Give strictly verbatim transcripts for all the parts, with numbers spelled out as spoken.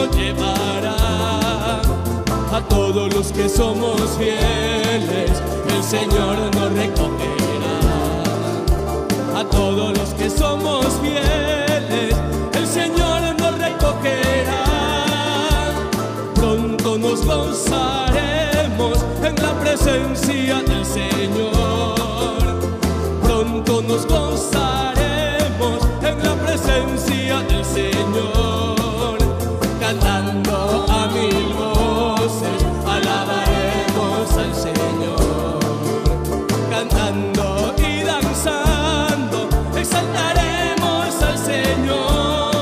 nos llevará. A todos los que somos fieles, el Señor nos recogerá. A todos los que somos fieles, el Señor nos recogerá. Pronto nos gozaremos en la presencia del Señor. Pronto nos gozaremos en la presencia del Señor. Cantando a mil voces, alabaremos al Señor. Cantando y danzando, exaltaremos al Señor.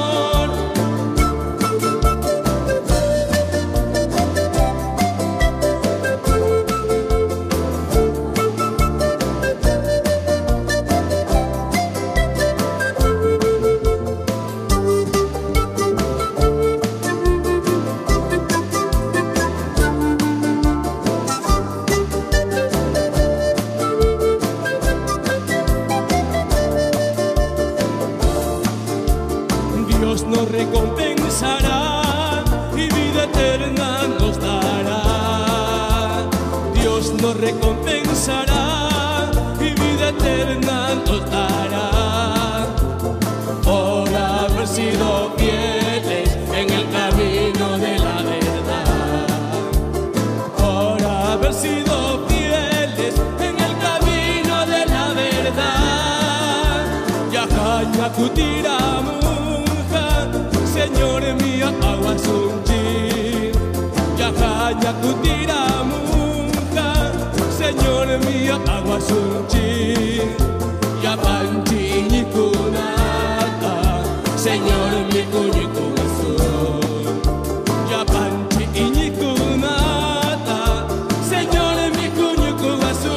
Dios nos recompensará y vida eterna nos dará. Dios nos recompensará y vida eterna nos dará. Por haber sido fieles en el camino de la verdad. Por haber sido fieles en el camino de la verdad. Yahaña kutiramu Señor mío, aguasunchi, yahaña kutiramuja. Señor mío, aguasunchi, yapanchi nikunata. Señor mi kuñikugasu, yapanchi nikunata. Señor mi kuñikugasu.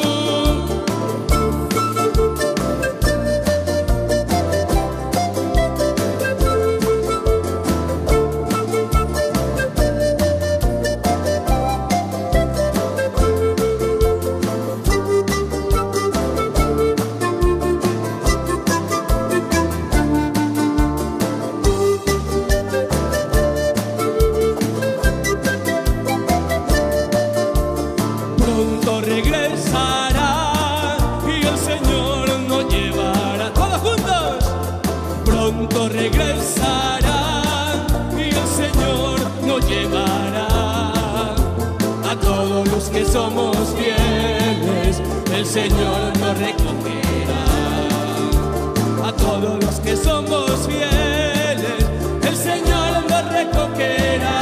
Pronto regresará y el Señor nos llevará. Todos juntos. Pronto regresará y el Señor nos llevará. A todos los que somos fieles, el Señor nos recogerá. A todos los que somos fieles, el Señor nos recogerá.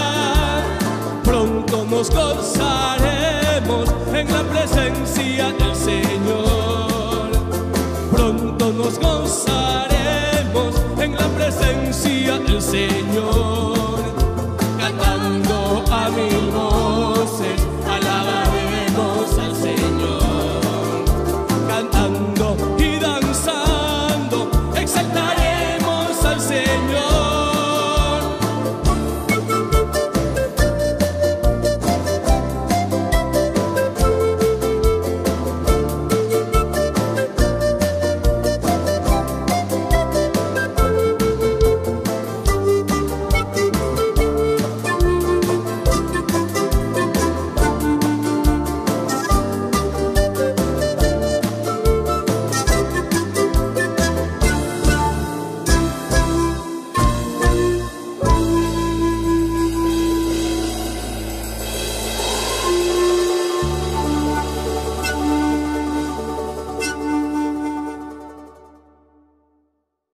Pronto nos gozaremos en la presencia del Señor. Pronto nos gozaremos en la presencia del Señor.